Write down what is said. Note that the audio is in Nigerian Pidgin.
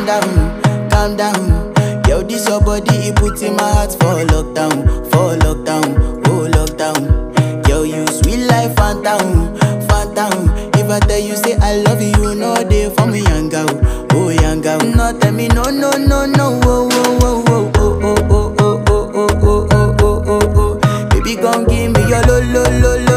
down, calm down. Yo, this your body, it puts in my heart for lockdown, oh lockdown. Yo, you sweet life, phantom, phantom. If I tell you say I love you, you know they for me, young girl, oh young girl. No, tell me no, no, no, no, oh, oh, oh, oh, oh, oh, oh, oh, oh, oh, oh, oh, oh, oh. Baby, come give me your lo, lo, lo, lo.